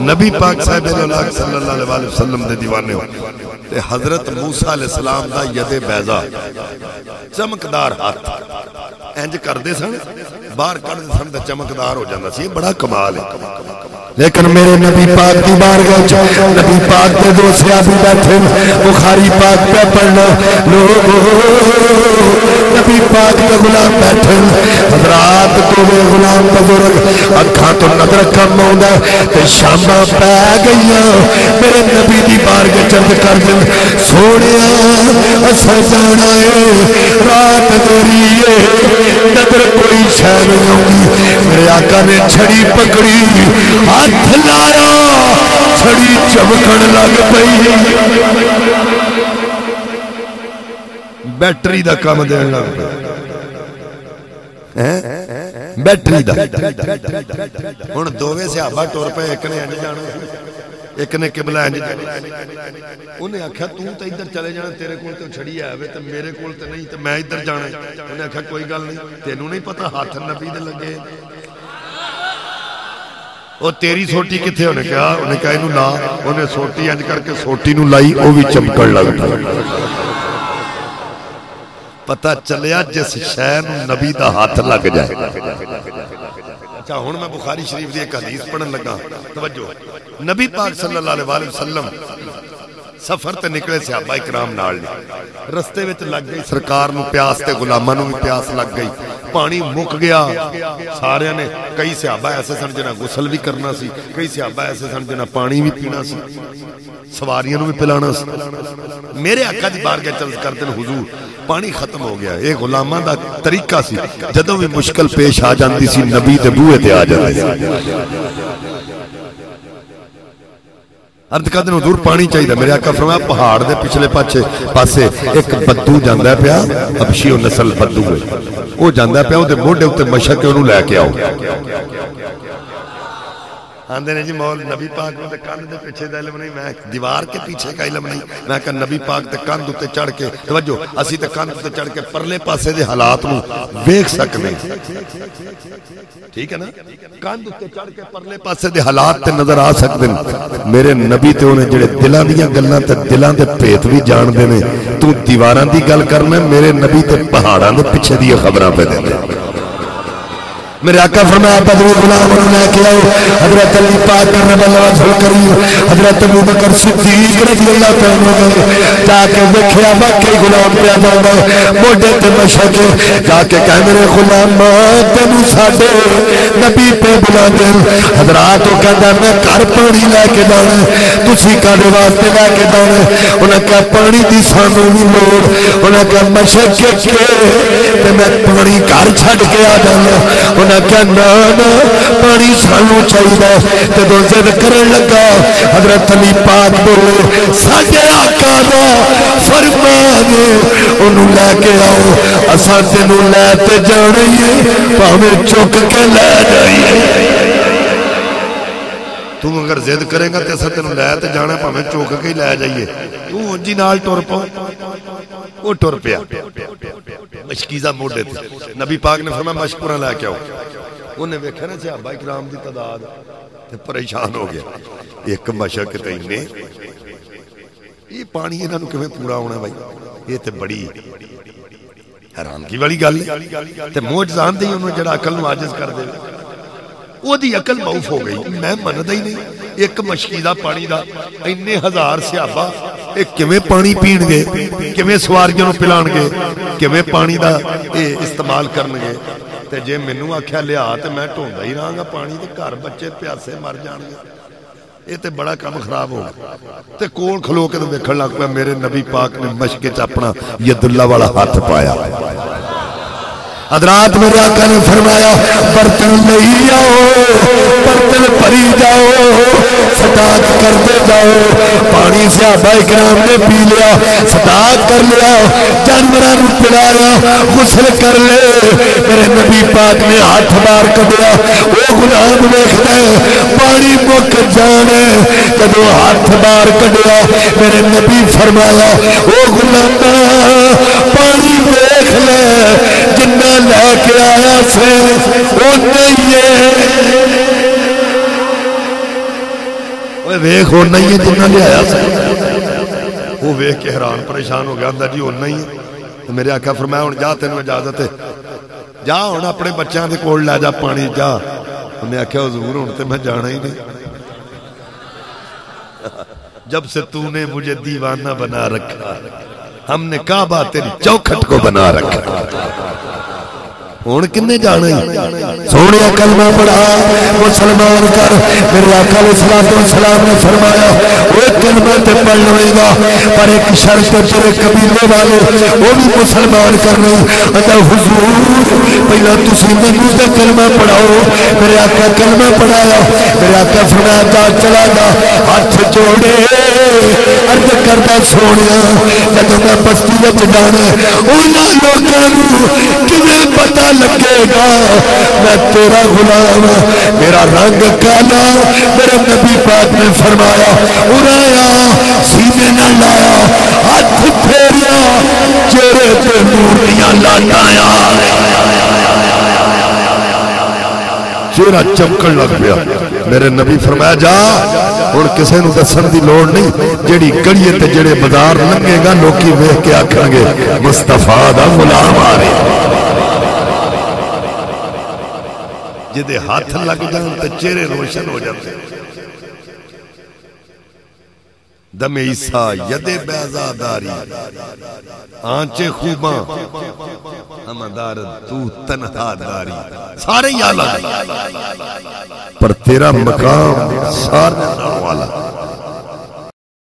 نبی پاک صاحب صلی اللہ علیہ وسلم دے دیوانے ہو تے حضرت موسیٰ علیہ السلام دا ید بیضا چمکدار ہاتھ انج کر دے سن باہر کر دے سن تے چمکدار ہو جاندہ سی. یہ بڑا کمال ہے. لیکن میرے نبی پاک دی بارگاہ نبی پاک دے دو صحابی بیٹھے بخاری پاک پہ پڑھنا لوگو نبی پاک دے غلام بیٹھے حضرات تو وہ غلام بزرگ اکھاں تو نظر کم ہوندا تے شاماں پہ گئیاں میرے نبی دی بارگاہ چند کر دیں سونیا اسا جانا ہے رات دوری ہے نظر کوئی شے نہیں ہوگی. میرے آقا نے چھڑی پکڑی ہاتھ لایا چھڑی چمکن لگ پئی بیٹری دا کام دین لگ پئی بیٹری دا. ہن دوویں صحابہ ٹر پئے ایک نے انج جانا ایک نے قبلہ انج جانا. انہیں آکھیا تو تے ادھر چلے جانا تیرے کول تے چھڑی آوے تے میرے کول تے نہیں تے میں ادھر جانا. انہیں آکھیا کوئی گل نہیں تینوں نہیں پتہ ہاتھ نبی دے لگے وہ تیری سوٹی کتھے. انہیں کہا انہوں لا. انہیں سوٹی انج کر کے سوٹی نو لائی وہ بھی چمکن لگ پتہ چلیا جس شے نو نبی دا ہاتھ لگ جائے. اچھا ہن میں بخاری شریف دی ایک حدیث پڑھن لگا توجہ. نبی پاک صلی اللہ علیہ وسلم سفر تے نکلے صحابہ اکرام نال رستے وچ لگ گئی سرکار نو پیاس تے غلاماں نو بھی پیاس لگ گئی. پانی مک گیا سارے نے. کئی صحابہ ایسے سن جنہاں غسل بھی کرنا سی کئی صحابہ ایسے سن جنہاں پانی بھی پینا سی سواریاں نو بھی پلانا سی. میرے آقا دی بارگاہ چل کر دن حضور پانی ختم ہو گیا. یہ غلاماں دا طریقہ سی جدوں بھی مشکل پیش آ جاندی سی نبی دے بوئے تے آ جاندے سی. عرض کردن حضور پانی چاہیے. میرے آقا فرمایا پہاڑ دے پچھلے پاسے ایک بدو جاندا پیا حبشی نسل بدو ہے وہ جاندا پیا او دے موڈے اوتے مشک اونوں لے کے آؤ. آندے نے جی مول نبی پاک تے کندھ دے پیچھے دا علم نہیں میں دیوار کے پیچھے کا علم نہیں. میں کہ نبی پاک تے کندھ تے چڑھ کے توجہ اسی تے کندھ تے چڑھ کے پرلے پاسے دے حالات نو ویکھ سکنے. ٹھیک ہے نا کندھ تے چڑھ کے پرلے پاسے دے حالات تے نظر آ سکدے. میرے نبی تے انہیں جڑے دلاں دیاں گلاں تے دلاں دے بھیت بھی جان دے نے. تو دیواراں دی گل کرنا میرے نبی تے پہاڑاں دے پیچھے دی خبراں پہ دے. میرے آقا فرمایا بدو غلام انہوں نے کیا حضرت علی پاک رضی اللہ عنہ کریم حضرت ابو بکر صدیق رضی اللہ عنہ جا کے دیکھیا واقعی غلام پہ جانا موڈے تے مشک جا کے کہے میرے غلام تینوں ساڈے نبی پہ بلا دے. حضرات وہ کہندا میں گھر پانی لے کے جانا تسی کاہدے واسطے لے کے جانا. انہاں کہا پانی دی سانوں بھی لوڑ. انہاں کہا مشک کے تے میں پانی گھر چھڈ کے آ جانا. انہیں کہا نا پانی سانوں چاہیے. جدوں ضد کرن لگا حضرت علی پاک بولے ساڈے آقا دا فرمان انہوں لے کے آؤ اساں تینوں لے تے جانا ہی بھاویں چک کے لے جائیے. تو اگر ضد کرے گا تے اساں تینوں لے تے جانا بھاویں چک کے ہی لے جائیے. تو جی نال ٹر پاؤ وہ ٹر پیا مشکیزہ موڈے تھے. نبی پاک نے فرمایا مشکوراں لے کے آؤ. انہیں ویکھیا نا صحابہ کرام دی تعداد تے پریشان ہو گیا. ایک مشک تے انہیں یہ پانی انہاں نو کیویں پورا ہونا بھائی یہ تے بڑی حیرانگی والی گل ہے. تے معجزہ دی انہوں جڑا عقل نو عاجز کر دے وہ دی عقل معاف ہو گئی. میں مندا ہی نہیں ایک مشکیزہ پانی دا اننے ہزار صحابہ ایک کیویں پانی پین گے کیویں سواریاں نو پلان گے کیویں پانی دا استعمال کرن گے. تے جے مینوں آکھیا لیا تے میں ٹھوندا ہی رہاں گا پانی تے گھر بچے پیاسے مر جان گے. یہ تے بڑا کام خراب ہو گیا. تے کول کھلو کے تے ویکھن لگ پیا میرے نبی پاک نے مشک وچ اپنا ید اللہ والا ہاتھ پایا. حضرات میرے آقا نے فرمایا برتن لے آؤ برتن بھری جاؤ صداق کرتے جاؤ. پانی صحابہ کرام نے پی لیا صداق کر لیا جانوراں نوں پلایا غسل کر لے. میرے نبی پاک نے ہاتھ باہر کڈیا وہ غلام ویکھدا پانی مک جانے. جدوں ہاتھ باہر کڈیا میرے نبی فرمایا او غلام پانی ویکھ لے جنہ لے کے آیا سے وہ نہیں ہے. ویخ ہونا ہی ہے جنہ لے آیا سا. وہ ویخ کے حیران پریشان ہو گیا جی ہونا ہی ہے. میرے آقا فرمایا ہوں جا تینوں اجازت ہے جا ہوں اپنے بچوں کے کول لے جا پانی جا. انہیں آخیا حضور ہوں تو میں جانا ہی نہیں. جب سے تو نے مجھے دیوانہ بنا رکھا ہم نے کعبہ تیری چوکھٹ کو بنا رکھا. ہون کنے جانا ہی سونے کلمہ پڑھا مسلمان کر. میرے آقا علیہ السلام نے فرمایا وہ کلمہ تے پڑھ لوے گا پر ایک شرط تیرے قبیلے والے وہ بھی مسلمان کرنا. اندر حضور پہلا تسی مینوں تے کلمہ پڑھاؤ. میرے آقا کلمہ پڑھایا. میرے آقا فرمایا جا چلا جا ہاتھ جوڑے عرض کرتا سونے جب میں بستی وچ جانا انہاں لوکاں نوں کیویں پتہ لگے گا میں تیرا غلام. میرا رنگ کالا. میرے نبی پاک نے فرمایا اڑایا سینے نہ لایا ہاتھ پھیریا چہرے پہ نوریاں لاٹایا چہرہ چمکن لگ گیا. میرے نبی فرمایا جا ہن کسے نوں دسن دی لوڑ نہیں. جڑی گڑیے تے جڑے بازار لگے گا لوکی ویکھ کے آکھن گے مصطفیٰ دا غلام آ رہا. جدے ہاتھ لگ جان تے چہرے روشن ہو جاتے. دم عیسیٰ ید بیضاداری آنچے خوباں ہمدار تو تنہا داری. سارے یا لگ پر تیرا مقام سارے والا